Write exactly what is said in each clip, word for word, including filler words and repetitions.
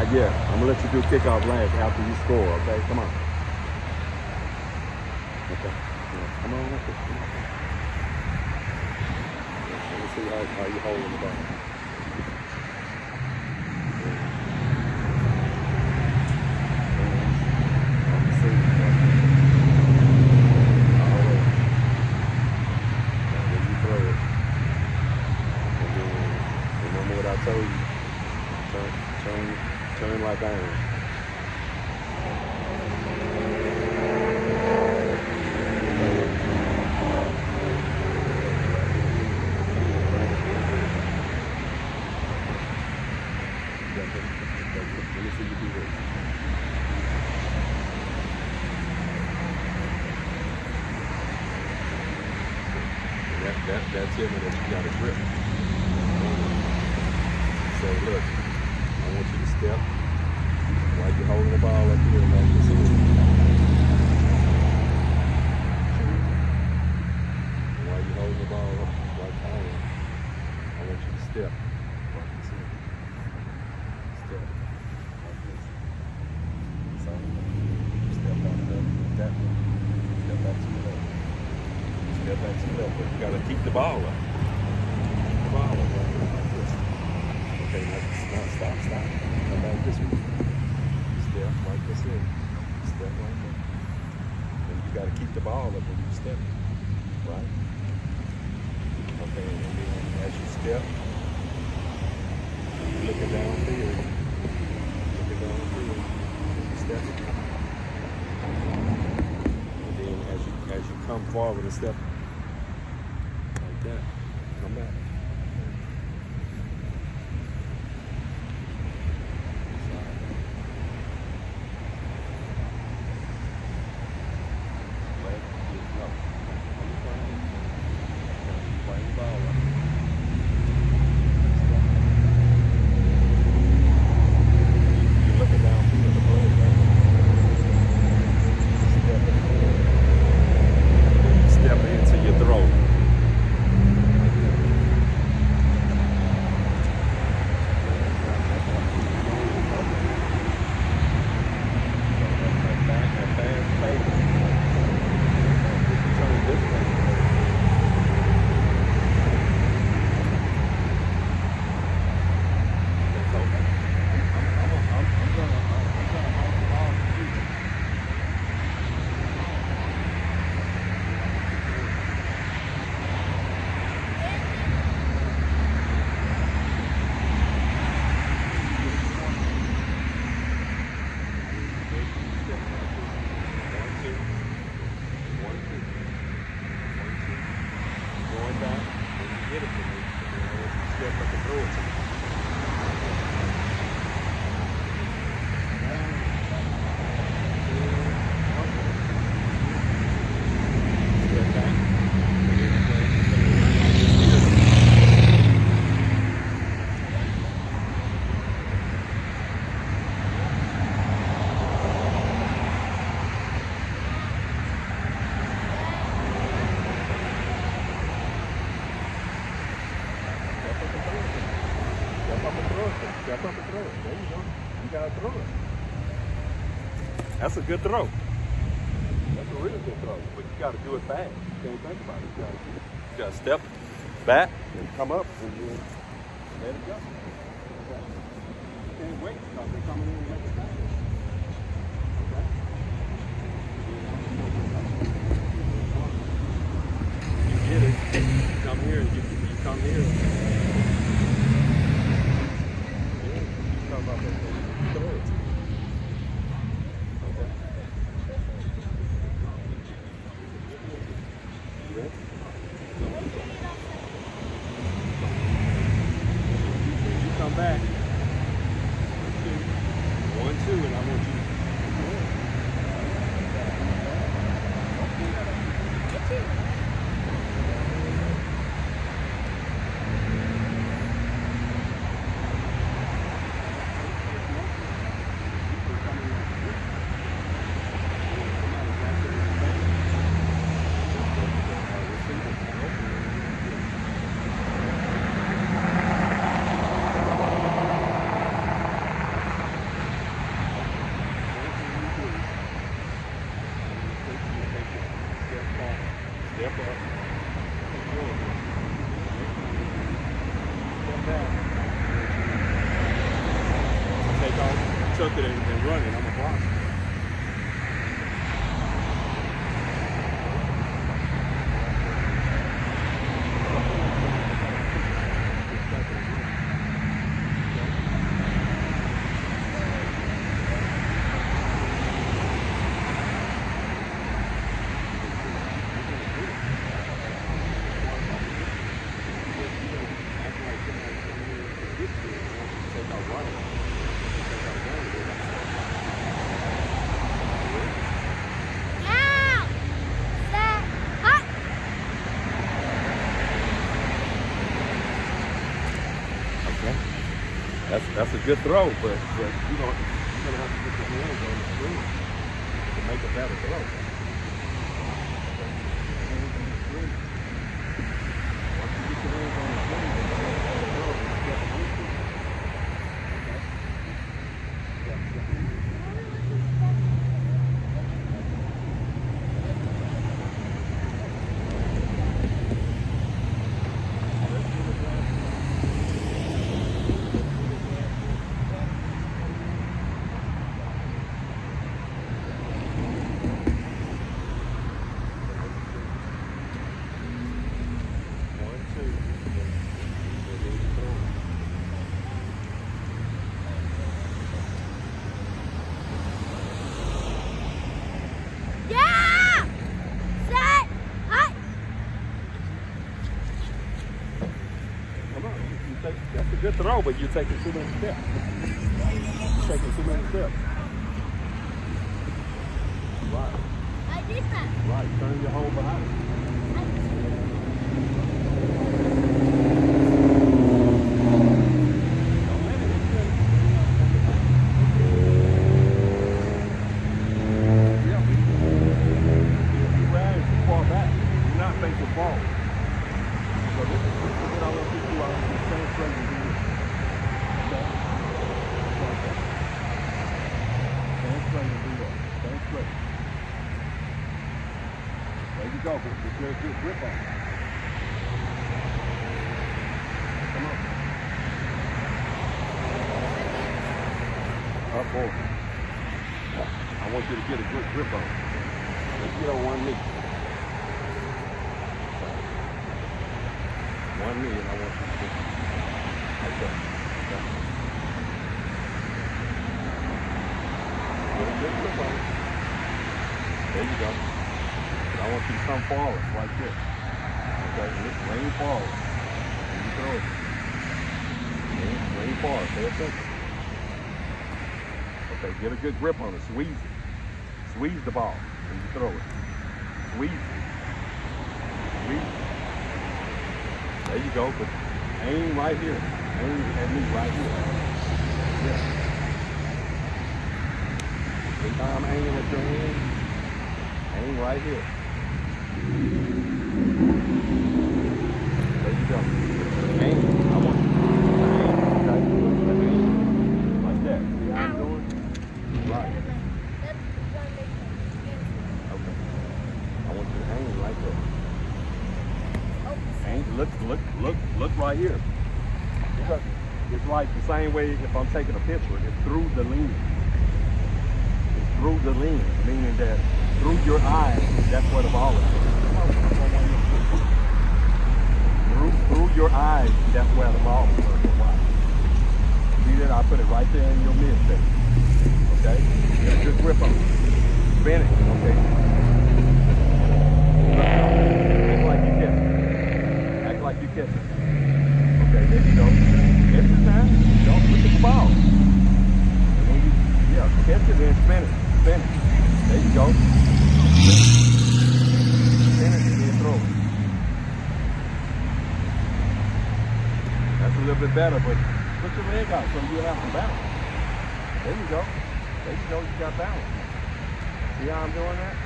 Not yet. I'm gonna let you do kickoff last after you score, okay? Come on. Okay. Yeah. Come on. Come on. Let me see how, how you holding the ball. I told you, turn, turn, turn like I am. Let me see you do this. That, that, that's it, that you got a grip. So look, I want you to step while you're holding the ball up here like this here. And while you're holding the ball up like I am, I want you to step like this here. Step like this. So step back up that way. Step back to the left. Step back to the left, but you gotta keep the ball up. Keep the ball up right here like this. Okay, now stop, stop. Come back this way. Step like this here. Step like that. And you got to keep the ball up when you step, right? Okay, and then as you step, you're looking downfield. Looking downfield. You step. And then as you as you come forward and step like that, come back. Step up and throw it. There you go. You gotta throw it. That's a good throw. That's a really good throw. But you gotta do it fast. You can't think about it. You gotta, you gotta step back and come up and then let it go. Okay. You can't wait because they're coming in and make it fast. Okay. You get it. You come here. You, you come here. About that thing. Throw it. Okay. You ready? You come back. One, two, and I want you to tuck it and, and run it. I'm a block. That's that's a good throw, but, but you don't, you're gonna have to get your hands on the screen to make a better throw. Once you get your hands on the screen, you make a better throw. You step into it. That's a good throw, but you're taking too many steps. You're taking too many steps. Right. I did that. Right. Turn your whole body. You're riding too far back. You're not facing forward. So this is what I want you to do. I want you to stand straight and do this. Okay? Stand straight and do that. Stand straight. There you go. Get a good, good grip on it. Come on. Up forward. I want you to get a good grip on it. Let's get on one knee. One knee, and I want you to get like that. Okay. Get a good grip on it. There you go. And I want you to come forward like this. Okay, just lean forward. And you throw it. Lean, lean forward. Pay attention. Okay, get a good grip on it. Squeeze it. Squeeze the ball and you throw it. Squeeze it. Squeeze it. There you go, but aim right here. Aim at me right here. Yeah. Every time I'm aiming at your hand, aim right here. There you go. Aim. I want you to aim. Okay. Aim. Like that. See how I'm doing? Right. Okay. I want you to aim right there. Aim. Look, look, look, look right here. It's like the same way if I'm taking a picture. It's through the lens. It's through the lens, meaning that through your eyes, that's where the ball is. Through, through your eyes, that's where the ball is. See that? I put it right there in your mid space. Okay? Get a good grip on it. Spin it. Okay? Act like you catch it. Act like you catch it. Okay, there you go. Every time, don't look at the ball. And when you, yeah, catch it and spin it. Spin it. There you go. Spin it. Spin it and then throw it. That's a little bit better, but put your leg out so you have some balance. There you go. There you go. You got balance. See how I'm doing that?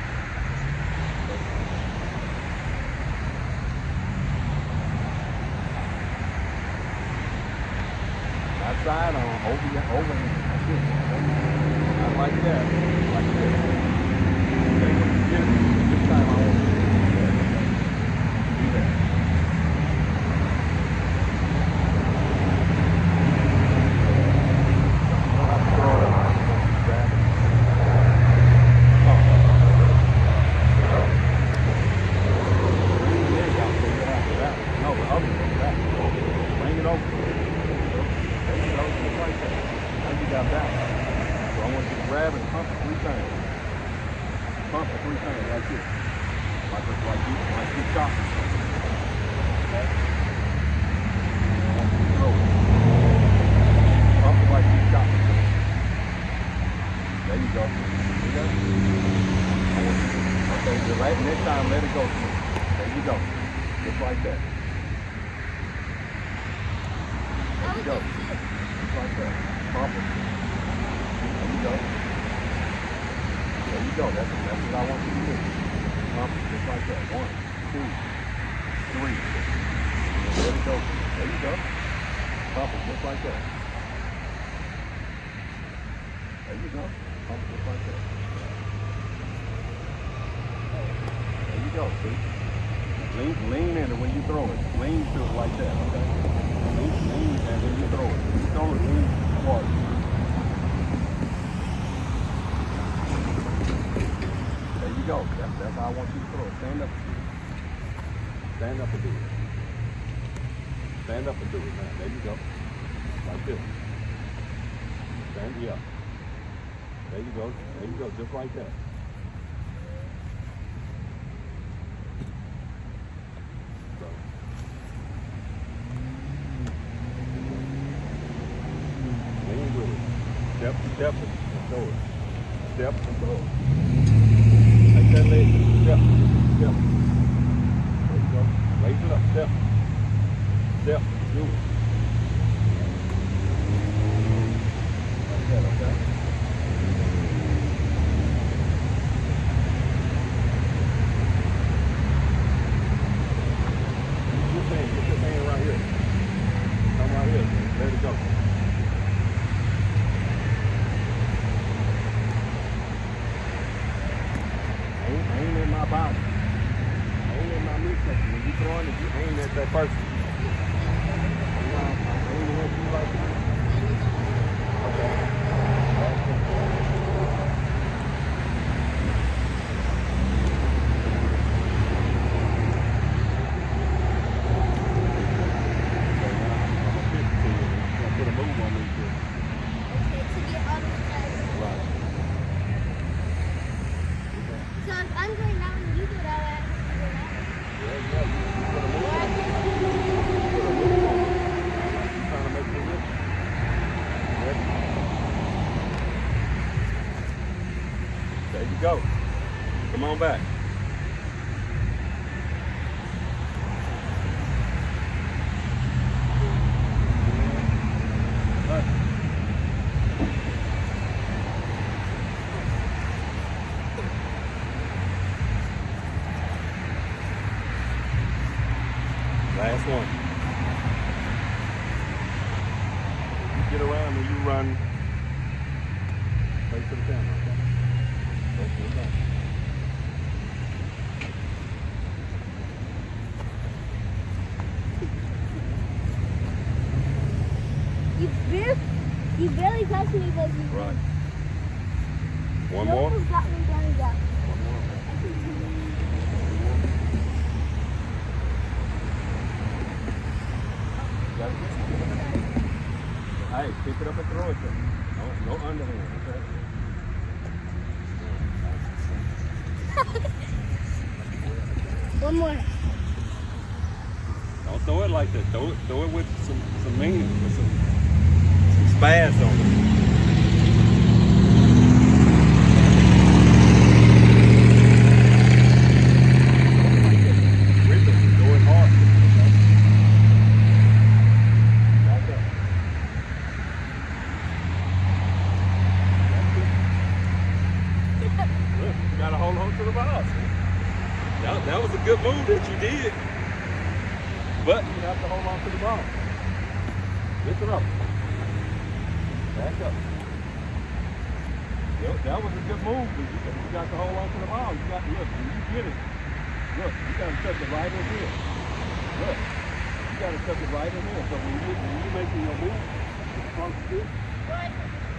Side on over your over like this. Not like that. Like this. Okay, when you get it, this time I want you to do that. Do that. You don't have to throw it grab and pump it three times. Pump it three times, like this. Like, like you, like you chop it. Okay? And throw it. Pump it like you chop it. There you go. See that? Okay, the right next time, let it go. There you go. Just like that. There you go. Just like that. Pump it. There you go. There you go. That's, that's what I want you to do. Pump it just like that. One, two, three. And let it go. There you go. Pump it just like that. There you go. Pump it just like that. There you go. See? Lean, lean in it when you throw it. Lean to it like that. Okay? Lean, lean, and when you throw it. When you throw it, lean hard. There you go. That's, that's how I want you to throw it. Stand up. Stand up and do it. Stand up and do it, man. There you go. Like this. Stand up. There you go. There you go. Just like that. Lean with it. Step, step, and throw it. Step and throw it. Take that leg. Step. Step. There you go. Raise it up. Step. Step. Do it. Like that, okay? Get your hand. Get your hand right here. Come right here. Let it go. Aim at my body. Aim at my midsection. When you throwing it, you aim at that person. I'm aiming at you like that. Okay. There you go. Come on back. Last one. You get around and you run. Wait for the camera, okay? Wait for the camera. You barely, you barely touched me, but you Right. One you more? almost got me down and down. One more. Got it? Hey, pick it up and throw it to me. No, no underhand, okay? One more. Don't throw it like that. Throw it, throw it with some, some meaning, with some, some spaz on it. Rip it, throw it hard. Back up. Look, you gotta hold on to the ball. That, that was a good move that you did. But you have to hold on to the ball. Lift it up. Back up. Yep, that was a good move, but you, you got to hold on to the ball. You got to look, when you get it. Look, you got to touch it right in here. Look, you got to touch it right in here. So when you when you making your move, it's front stick. What?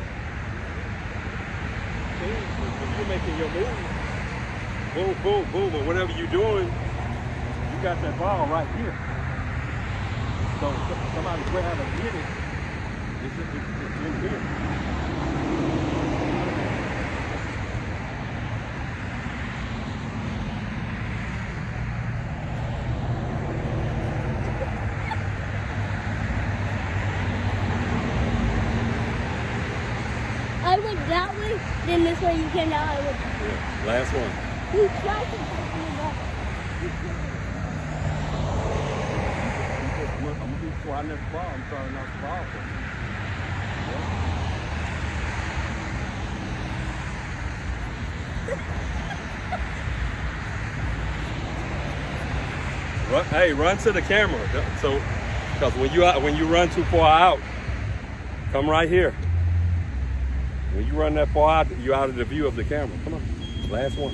See, when you're making your move, boom, boom, boom, or whatever you're doing, you got that ball right here. So somebody grab and get it, it's, it's, it's in here. that way, then this way you can now. Yeah. Last one. You tried to push me back. I'm gonna be swatting at the ball. I'm trying not to ball for you. Run, hey, run to the camera. So, because when you when you run too far out, come right here. When you run that far out, you're out of the view of the camera. Come on, last one.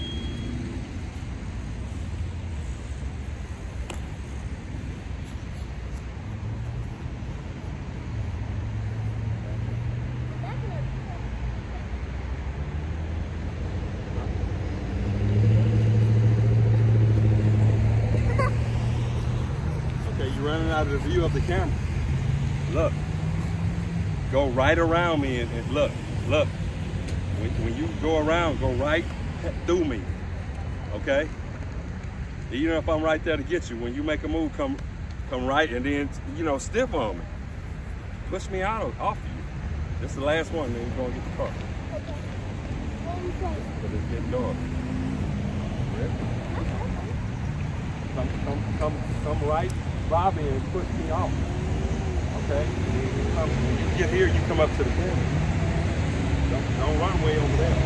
Running out of the view of the camera. Look. Go right around me and, and look. Look. When, when you go around, go right through me. Okay? Even if I'm right there to get you, when you make a move, come come right and then, you know, stiff on me. Push me out of, off you. This is the last one, then we're going to get the car. Okay. Because it's getting dark. Ready? Come, come, come, come right. Bobby and push me off. Okay? You come, when you get here, you come up to the camera. Don't, don't run way over there.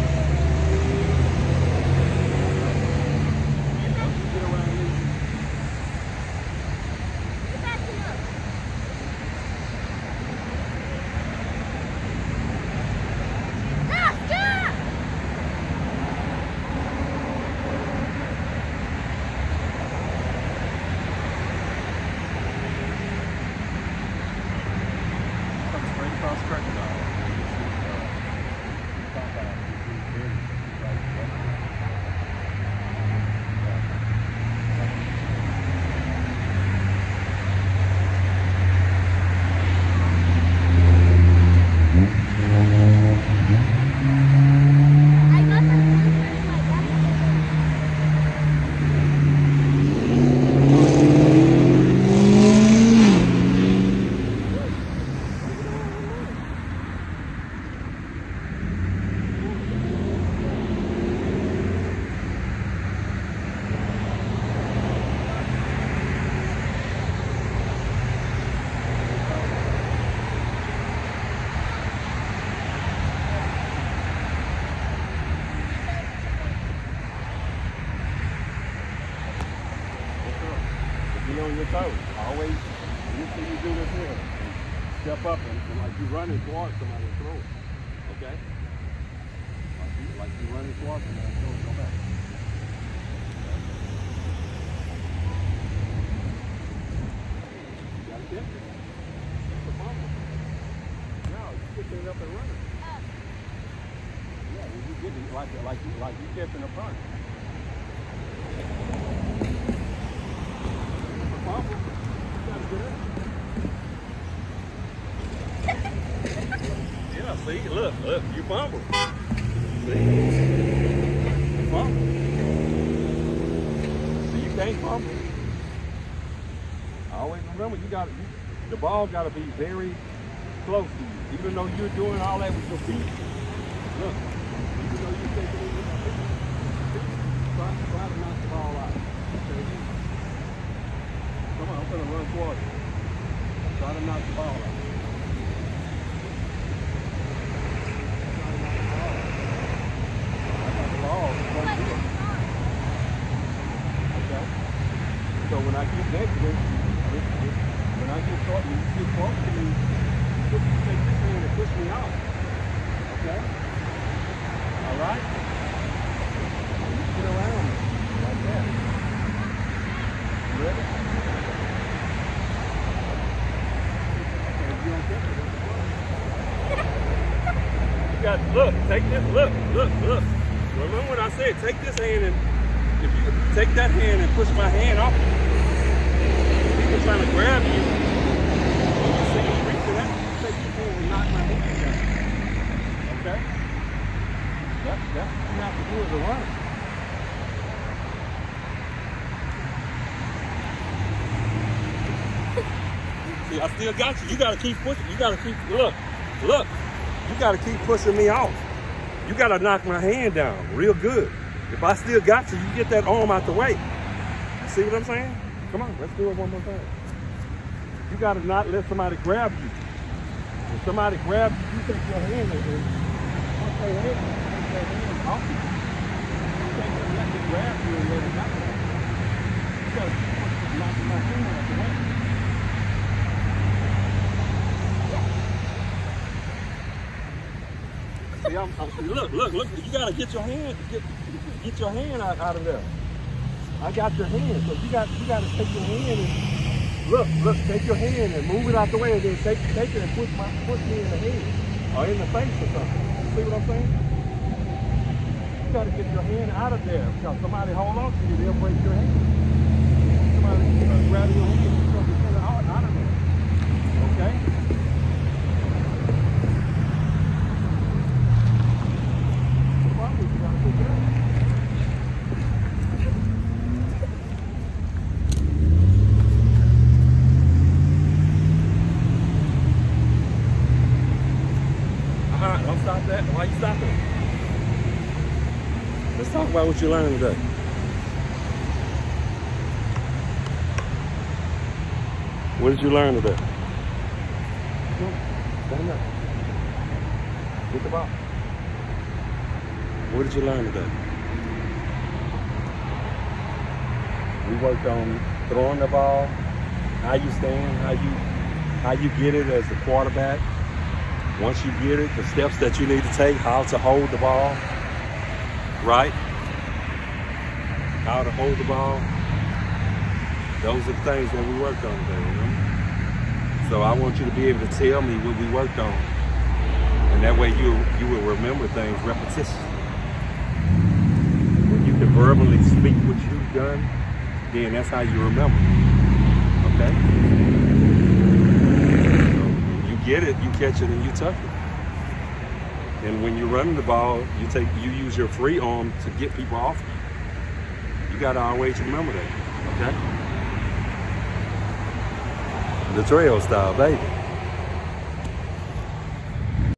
Once you get around here, Get back to us. Ah, stop! cross crocodile. Be on your toes. Always, anything you do this here, step up and, and like you running towards somebody and throw it. Okay? Like you, like you running towards somebody and throw it. Go back. You gotta get it. That's the problem. No, you picking it up and running. Yeah, when you get it, like, like, you, like you kept in the front. Yeah, see, look, look, you fumbled. See? You fumbled. See, you can't fumble. Always remember, you got the ball got to be very close to you. Even though you're doing all that with your feet. Look, even though you're taking it with your feet, try, try to knock the ball out. Okay? Come on, I'm going to run towards you. Try to knock the ball out. Try to knock the ball out. I got the ball. Right here. Okay? So when I get next to it, when I get caught, when you get close to me, you take this hand and push me out. Okay? All right? You get around me like that. You ready? You got, look, take this, look, look, look. Remember what I said, take this hand and, if you take that hand and push my hand off, people trying to grab you, you see me reaching out, you take your hand and knock my hand down. Okay? That's, that's what you have to do as a runner. See, I still got you. You gotta keep pushing. You gotta keep, look, look. You gotta keep pushing me off. You gotta knock my hand down real good. If I still got you, you get that arm out the way. See what I'm saying? Come on, let's do it one more time. You gotta not let somebody grab you. If somebody grabs you, you take your hand and once they hand, take their hand off you. You can't just let them grab you and let it knock you. You gotta keep knocking my hand out the way. See, I'm, I'm, look, look, look, you gotta get your hand, get, get your hand out, out of there. I got your hand, so you got you gotta take your hand and look, look, take your hand and move it out the way and then take take it and push my push me in the head or in the face or something. You see what I'm saying? You gotta get your hand out of there because somebody hold on to you, they'll break your hand. Somebody uh, grab your hand, you're gonna get it out, out of there. Okay? Probably you gotta pick it up. Don't stop that. Why you stopping? Let's talk about what you learned today. What did you learn today? Stand up. Get the ball. What did you learn today? We worked on throwing the ball, how you stand, how you how you get it as a quarterback. Once you get it, the steps that you need to take, how to hold the ball, right? How to hold the ball. Those are the things that we worked on today, you know? So I want you to be able to tell me what we worked on. And that way you, you will remember things repetitious. When you can verbally speak what you've done, then that's how you remember, okay? Get it, you catch it, and you tuck it. And when you're running the ball, you take, you use your free arm to get people off you. You gotta always remember that, okay? The DreOstylz, baby.